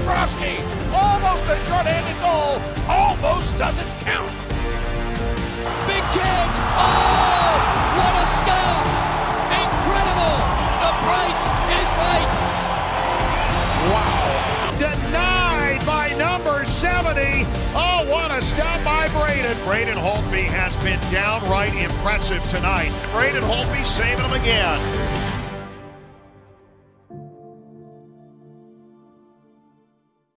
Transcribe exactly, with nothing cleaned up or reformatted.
Bobrovsky, almost a short-handed goal, almost doesn't count. Big chance. Oh, what a stop. Incredible. The price is right. Wow. Denied by number seventy. Oh, what a stop by Braden. Braden Holtby has been downright impressive tonight. Braden Holtby saving him again.